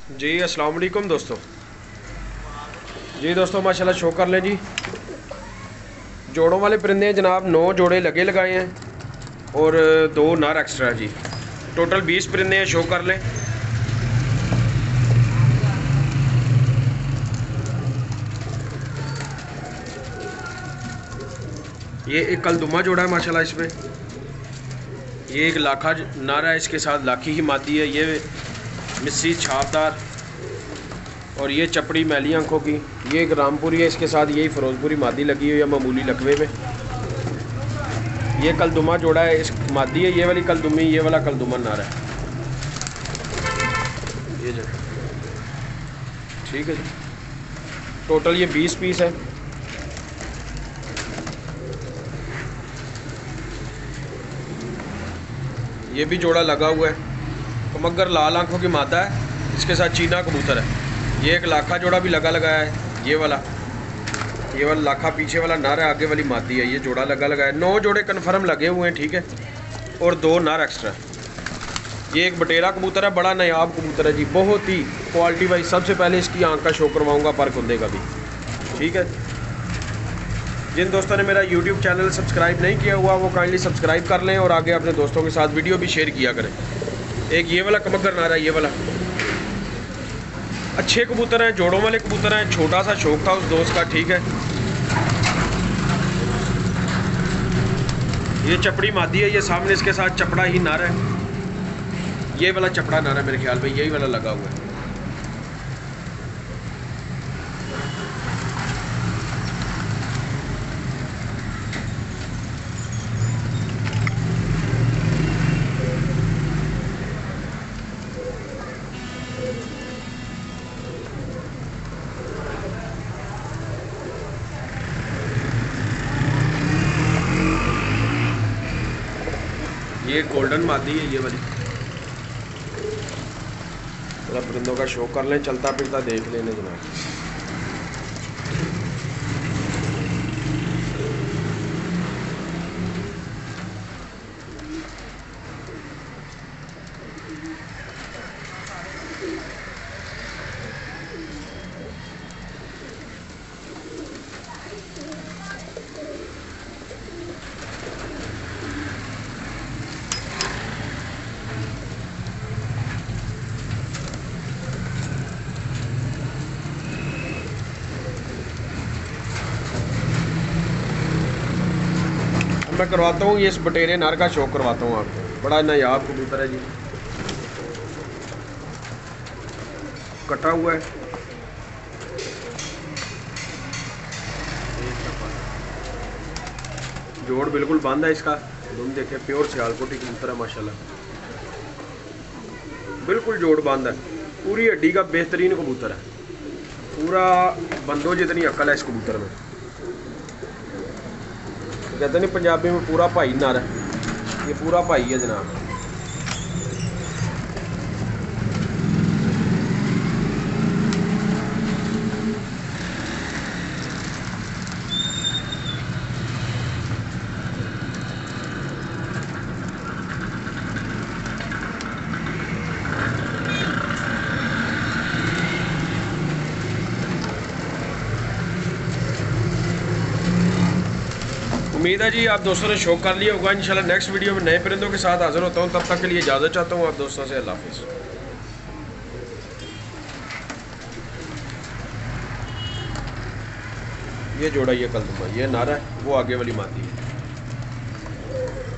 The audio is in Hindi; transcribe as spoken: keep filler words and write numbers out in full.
जी अस्सलाम वालेकुम दोस्तों। जी दोस्तों माशाल्लाह शो कर लें जी। जोड़ों वाले परिंदे जनाब नौ जोड़े लगे लगाए हैं और दो नर एक्स्ट्रा जी। टोटल बीस परिंदे हैं, शो कर लें। ये एक कलदुमा जोड़ा है माशाल्लाह इसमें। ये एक लाखा नर है, इसके साथ लाखी ही मादी है। ये मिस्सी छापदार और ये चपड़ी मैली आंखों की। ये एक रामपुरी है, इसके साथ यही फिरोजपुरी मादी लगी हुई है मामूली लकवे में। ये कलदुमा जोड़ा है, इस मादी है ये वाली कलदुमी, ये वाला कलदुमा नर है। ये जो ठीक है जी, टोटल ये बीस पीस है। ये भी जोड़ा लगा हुआ है। कमगर लाल आंखों की मादा है, इसके साथ चीना कबूतर है। ये एक लाखा जोड़ा भी लगा लगाया है। ये वाला ये वाला लाखा पीछे वाला नर है, आगे वाली मादी है। ये जोड़ा लगा लगाया है। नौ जोड़े कन्फर्म लगे हुए हैं, ठीक है, और दो नर एक्स्ट्रा। ये एक बटेरा कबूतर है, बड़ा नायाब कबूतर है जी, बहुत ही क्वालिटी वाइज। सबसे पहले इसकी आंख का शो करवाऊँगा, पर कुंदे का भी, ठीक है। जिन दोस्तों ने मेरा यूट्यूब चैनल सब्सक्राइब नहीं किया हुआ वो काइंडली सब्सक्राइब कर लें और आगे अपने दोस्तों के साथ वीडियो भी शेयर किया करें। एक ये वाला कमगर नारा है, ये वाला अच्छे कबूतर हैं, जोड़ों वाले कबूतर हैं। छोटा सा शौक था उस दोस्त का, ठीक है। ये चपड़ी मादी है, ये सामने इसके साथ चपड़ा ही नार है। ये वाला चपड़ा नार है मेरे ख्याल में, यही वाला लगा हुआ है। ये गोल्डन मादी है, ये वाली। थोड़ा परिंदों का शो कर लें, चलता फिरता देख लेने जनाब। मैं करवाता हूँ ये इस बटेरे नर का शौक करवाता हूँ आपको। बड़ा नायाब कबूतर है जी, कटा हुआ है। जोड़ बिल्कुल बंद है इसका, तुम देखे प्योर सियालकोटी कबूतर है माशाल्लाह। बिल्कुल जोड़ बंद है, पूरी हड्डी का बेहतरीन कबूतर है। पूरा बंदों जितनी अकल है इस कबूतर में। कहते नहीं पंजाबी में पूरा भाई नर है, ये पूरा भाई है जनाब। उम्मीद है जी आप दोस्तों ने शौक कर लिया होगा। इंशाल्लाह नेक्स्ट वीडियो में नए परिंदों के साथ हाजिर होता हूँ। तब तक के लिए इजाज़त चाहता हूँ आप दोस्तों से। अल्लाह हाफिज़। ये जोड़ा ये कलदुमा, ये नारा है, वो आगे वाली मादी है।